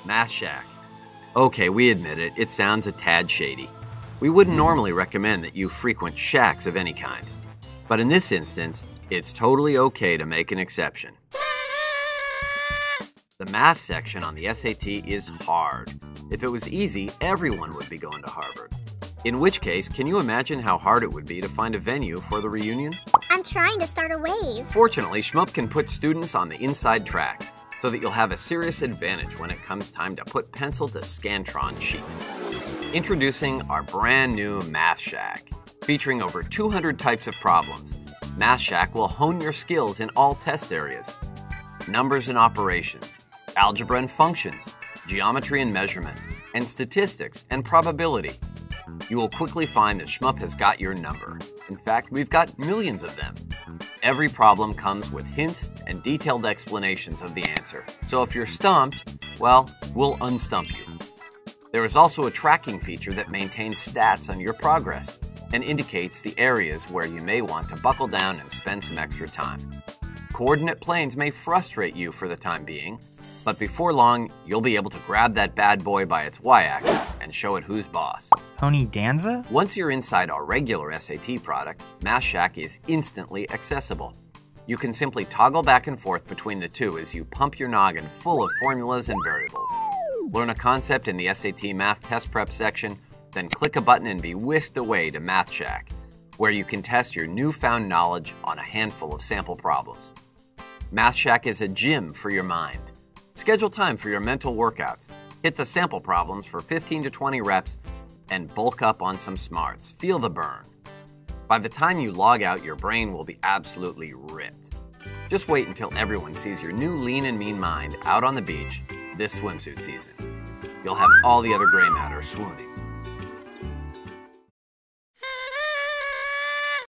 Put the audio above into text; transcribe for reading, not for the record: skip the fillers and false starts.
Math Shack. Okay, we admit it, it sounds a tad shady. We wouldn't normally recommend that you frequent shacks of any kind. But in this instance, it's totally okay to make an exception. The math section on the SAT is hard. If it was easy, everyone would be going to Harvard. In which case, can you imagine how hard it would be to find a venue for the reunions? I'm trying to start a wave. Fortunately, Shmoop can put students on the inside track, so that you'll have a serious advantage when it comes time to put pencil to Scantron sheet. Introducing our brand new Math Shack. Featuring over 200 types of problems, Math Shack will hone your skills in all test areas. Numbers and operations, algebra and functions, geometry and measurement, and statistics and probability. You will quickly find that Shmoop has got your number. In fact, we've got millions of them. Every problem comes with hints and detailed explanations of the answer. So if you're stumped, well, we'll unstump you. There is also a tracking feature that maintains stats on your progress and indicates the areas where you may want to buckle down and spend some extra time. Coordinate planes may frustrate you for the time being, but before long, you'll be able to grab that bad boy by its y-axis and show it who's boss. Pony Danza? Once you're inside our regular SAT product, Math Shack is instantly accessible. You can simply toggle back and forth between the two as you pump your noggin full of formulas and variables. Learn a concept in the SAT Math Test Prep section, then click a button and be whisked away to Math Shack, where you can test your newfound knowledge on a handful of sample problems. Math Shack is a gym for your mind. Schedule time for your mental workouts, hit the sample problems for 15 to 20 reps, and bulk up on some smarts. Feel the burn. By the time you log out, your brain will be absolutely ripped. Just wait until everyone sees your new lean and mean mind out on the beach this swimsuit season. You'll have all the other gray matter swooning.